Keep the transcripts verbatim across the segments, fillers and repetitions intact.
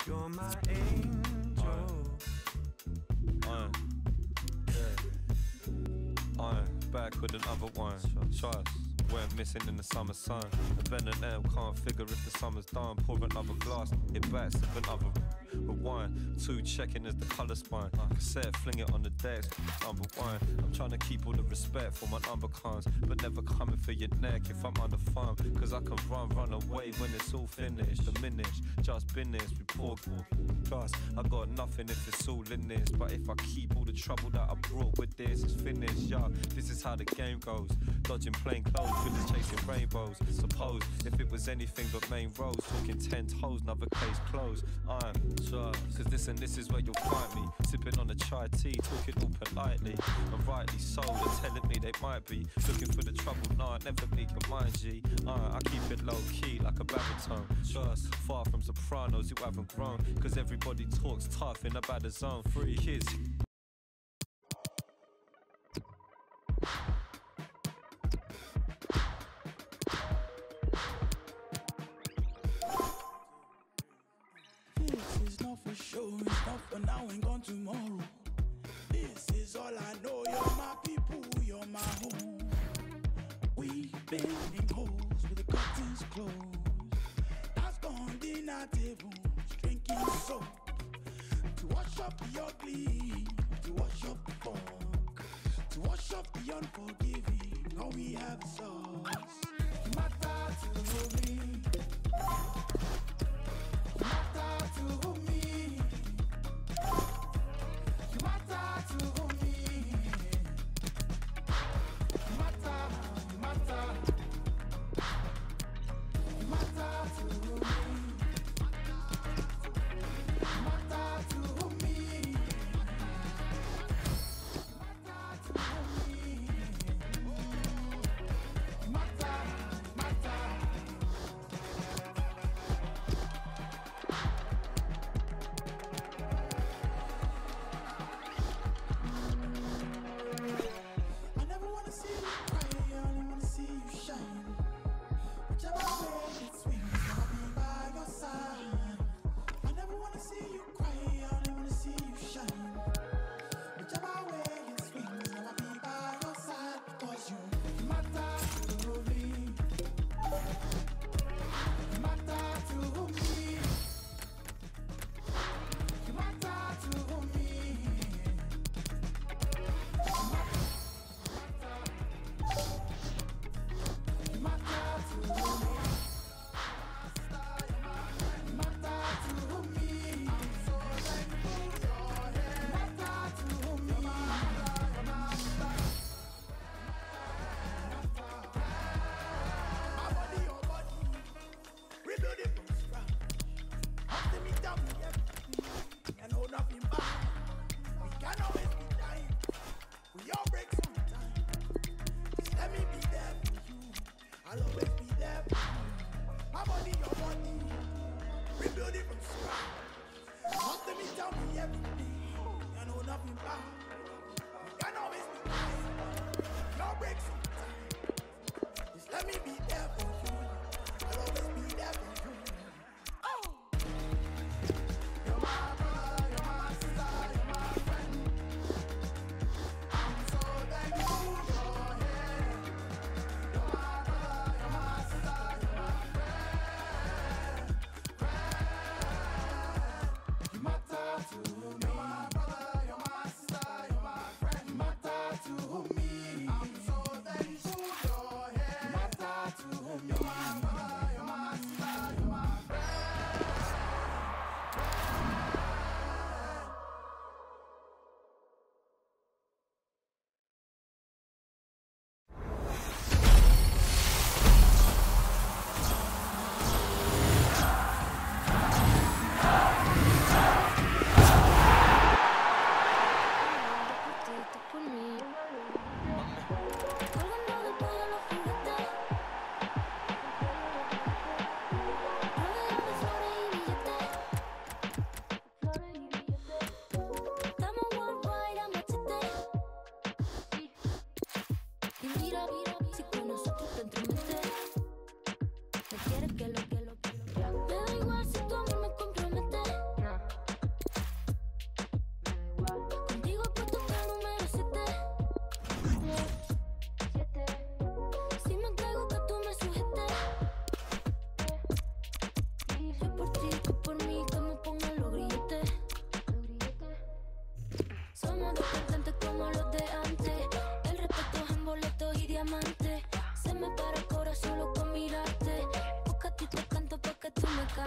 You're my angel. Iron. Yeah. Iron. Back with another one. Trust. Went missing in the summer sun. The Ben and M can't figure if the summer's done. Pour another glass, hit back, sip another rewind. Two checking as the colour spine. Cassette, fling it on the desk. Number one. I'm trying to keep all the respect for my number cons, but never coming for your neck if I'm on the farm. Cause I can run, run away when it's all finished. Diminish, just business, report. Trust, I got nothing if it's all in this. But if I keep all the trouble that I brought with this, it's finished, yo. This is how the game goes. Dodging plain clothes. Villains chasing rainbows. Suppose if it was anything but main roads, talking ten toes, another case closed. I'm trust, cause this and this is where you'll find me. Sipping on a chai tea, talking all politely. And rightly so, they're telling me they might be looking for the trouble. Nah, never make your mind, G. Uh, I keep it low key like a baritone. Trust, far from sopranos who haven't grown. Cause everybody talks tough in a bad zone. Free kids. Not for sure, it's not for now and gone tomorrow. This is all I know. You're my people, you're my home. We've been in holes with the curtains closed. That's gone dinner tables, drinking soap. To wash up the ugly, to wash up the funk, to wash up the unforgiving. All we have is us. Matter to me. Matter to me. You're my brother, you're my sister, you're my friend. Matter to me. I'm so thankful.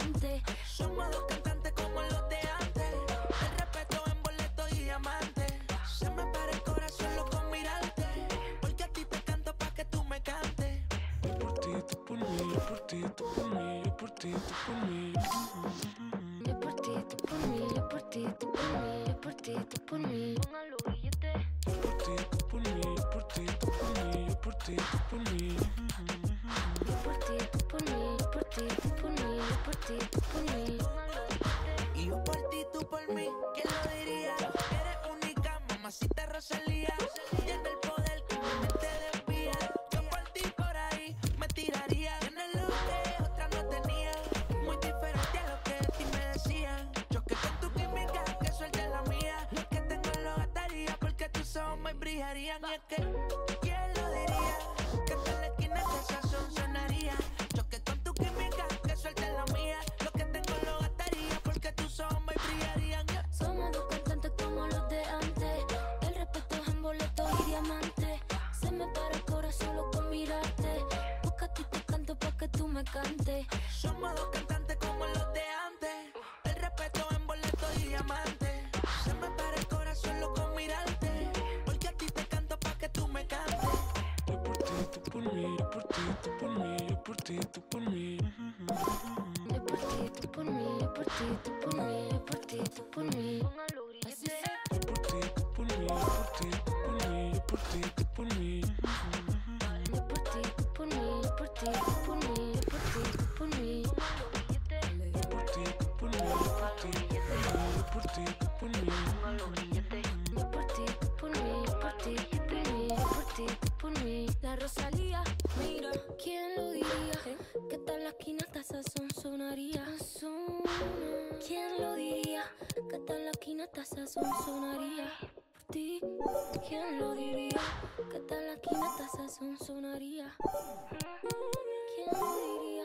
diamante. Somos dos cantantes como los de antes. El respeto en boleto y diamante. Se me para el corazón loco mirarte. Porque a ti te canto pa' que tú me cantes. Yo por ti, tú por mí, yo por ti, tú por mí, yo por ti, tú por mí. Yo por ti, tú por mí, yo por ti, tú por mí, yo por ti, tú por mí. Póngalo billete. Yo por ti, tú por mí, yo por ti, tú por mí, yo por ti, tú por mí. Yo por ti, tú por mí, yo por ti, tú por mí, yo por ti, tú por mí. Y yo por ti, tú por mí, ¿quién lo diría? Eres única, mamacita Rosalía. Tienes el poder que mi mente desvía. Yo por ti por ahí me tiraría. Tienes lo que otra no tenía. Muy diferente a lo que de ti me decían. Choque con tu química, que suelte la mía. Lo que tengo lo gastaría porque tus ojos me brillarían. Y es que, ¿quién lo diría? Que en la esquina que esa son sonaría. Choque con tu química, que suelte la mía. Lo que tengo lo gastaría porque tus ojos me brillarían. Somos dos cantantes como los de antes. El respeto es en boleto y diamante. Se me para el corazón solo con mirarte. Busca a ti te canto pa' que tú me cantes. Somos dos cantantes como los de antes. El respeto en boleto y diamante. Se me para el corazón solo con mirarte. Porque a ti te canto pa' que tú me cantes. Yo por ti, tú por mí, yo por ti, tú por mí, yo por ti, tú por mí. Yo por ti, tú por mí, yo por ti, tú por mí, yo por ti, tú por mí. Póngalo brillante. Yo por ti, tú por mí, yo por ti, tú por mí, yo por ti, tú por mí. Yo por ti, tú por mí, yo por ti, tú por mí, yo por ti, tú por mí. Yo por ti, tú por mí, yo por ti, tú por mí, yo por ti, tú por mí. Yo por ti, tú por mí, yo por ti, tú por mí, yo por ti, tú por mí. La Rosalía, mira, ¿quién lo diría? Que tal la esquina hasta sazón sonaría. ¿Quién lo diría? Que tal la esquina hasta sazón sonaría. Por ti, ¿quién lo diría? Que tal la esquina hasta sazón sonaría. ¿Quién lo diría?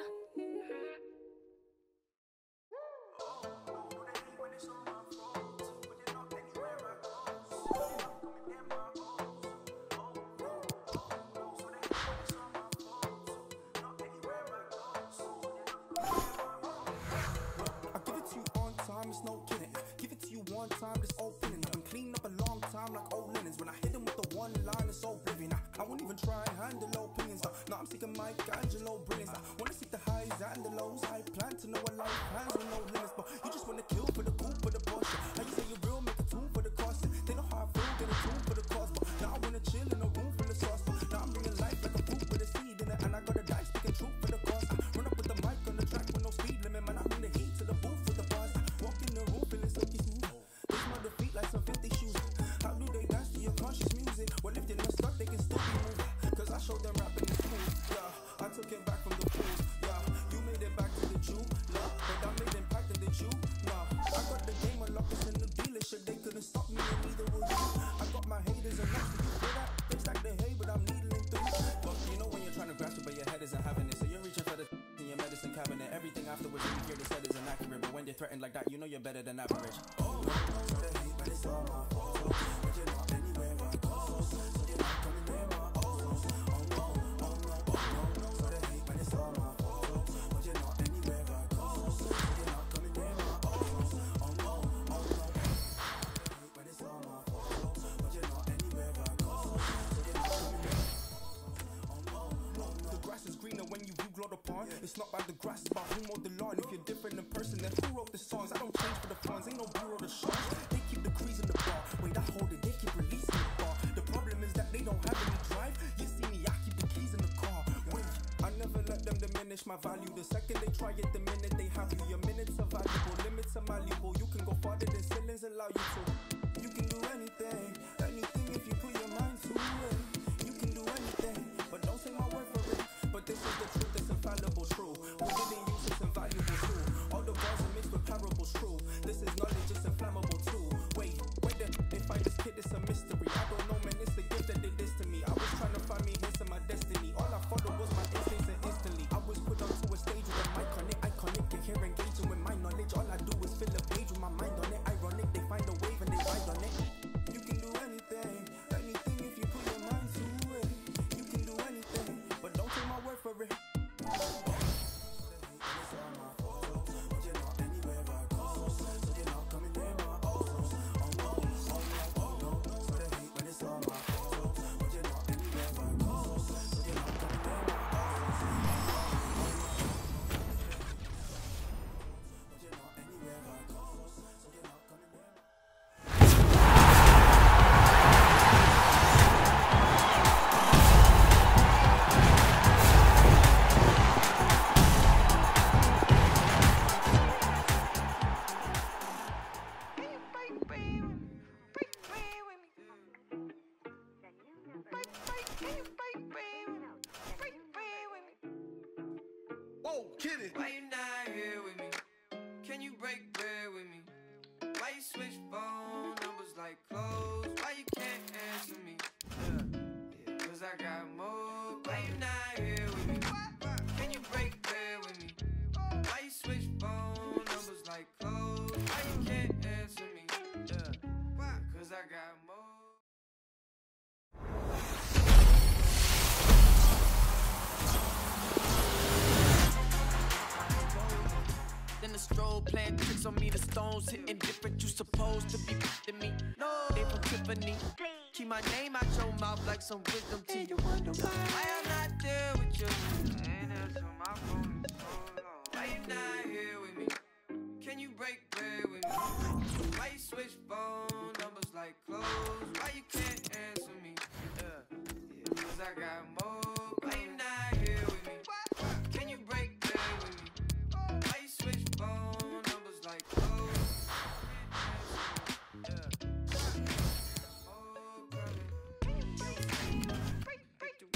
It's no kidding. Give it to you one time, just open it. I'm clean up a long time like old linens. When I hit him with the one line, it's oblivion. I, I won't even try and handle opinions. No, no, I'm seeking Mike Angelo brilliance. I wanna seek the highs and the lows. I plan to know a life hands with no limits. But you just wanna kill for the coup, for the bullshit. How you say you're real, make a tune for the cost. They know how I feel, get a tune for the cost. But now I wanna chill in a room full of sauce. But now I'm bringing life like a fruit with a seed in it. And I got a die speaking truth for the cost. I run up with the mic on the track with no speed limit. Man, I bring the heat to the booth with the bars. Walk in the room feeling silky smooth. This mother feet like some filthy shoes. How do they dance to your conscious music? Well, if they messed up, they can still be moved. Cause I showed them rapping is cool. Yeah, I took it back from the pools. Yeah, you made it back to the Jew. Yeah, but I made impact in the Jew. Nah, I got the game unlocked, it's in the dealership. They couldn't stop me and neither will you. I got my haters and next to you for that. They stack the hay, but I'm needling through. But you know when you're trying to grasp it, but your head isn't having it. So you're reaching for the in your medicine cabinet. Everything afterwards, when you hear they said is inaccurate. But when you're threatened like that, you know you're better than average. Oh, no, no, the hate, but it's all my fault. So, but you're not anywhere I go. So, so you're not coming near my oh, oh, oh, no, oh, no, oh, no, so the hate, but it's all my fault. So, but you're not anywhere I go. So, so you're not coming near my oh, oh, oh, no, oh, no, the hate, but it's all my fault. So, but you're not anywhere I go. So, so you're not coming near oh, no, oh, no. The grass is greener when you view glowed upon. It's not about the grass, it's about who mowed the lawn. If you're different in person, then who wrote the songs? I don't change for the funds, ain't no bureau to show. They keep the crease in the bar. Wait, I hold it, they keep releasing the bar. The problem is that they don't have any drive. You see me, I keep the keys in the car. Wait, I never let them diminish my value. The second they try it, the minute they have you. Your minutes are valuable, limits are malleable. You can go farther than ceilings allow you to. You can do anything, anything if you put your mind to it. You can do anything, but don't say my word for it. But this is the truth, it's infallible, true. We didn't use this invaluable tool. All the bars are mixed with parables, true. This is knowledge, it's inflammable too. Wait, where did they find this kid? It's a mystery. I don't know, man, it's the gift that they did to me. I was trying to find me hints in my destiny. All I followed was my instincts and instantly I was put onto a stage with a mic on it. Iconic, and here engaging with my knowledge. All I do is fill a page with my mind on it. Ironic, they find a wave and they ride on it. You can do anything, anything if you put your mind Oh, get it. Why you not here with me? Can you break bread with me? Why you switch phone numbers like clothes? Why you can't answer me? Yeah, yeah, cause I got more. Why you not here with me? Can you break bread with me? Why you switch phone numbers like clothes? Why you can't answer me? Yeah, cause I got more. Then the strobe playing tricks on me, the stones hitting different. You supposed to be f***ing me. No, they from Tiffany. Keep my name out your mouth like some wisdom teeth. You wonder why I'm not there with you. Ain't answer my phone in so long. Why you not here with me? Can you break bread with me? Why you switch phone numbers like clothes? Why you can't answer me? Yeah, yeah, cause I got more. Why you not here with me? Can you break bread with me? Why you switch phone numbers like clothes? Yeah. Oh, brother. Can you break break break the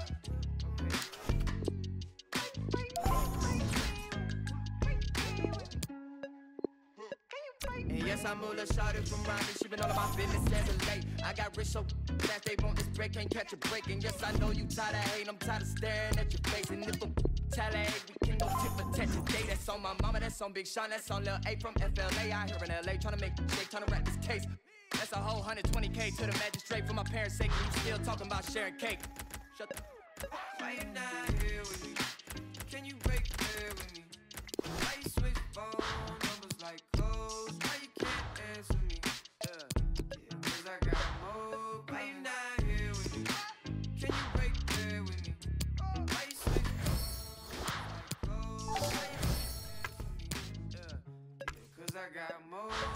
And yes, I'm Mula Shawty from Rhyming. She been all about business as of late. I got rich so that they want this break, can't catch a break. And yes, I know you tired of hating, I'm tired of staring at your face. And if a tally, we can go tit for tat today. That's on my mama, that's on Big Sean, that's on Lil A from F L A. I here in L A trying to make shake, trying to wrap this case. That's a whole one hundred twenty K to the magistrate for my parents' sake. You still talking about sharing cake. Shut the Why you not here with me? Can you break bread with me? Why you switch phone numbers like clothes? Why you can't answer me? Yeah, yeah, cause I got more. Why you not here with me? Can you break bread with me? Why you switch phone numbers like clothes? Why you can't answer me? Yeah, yeah, cause I got more.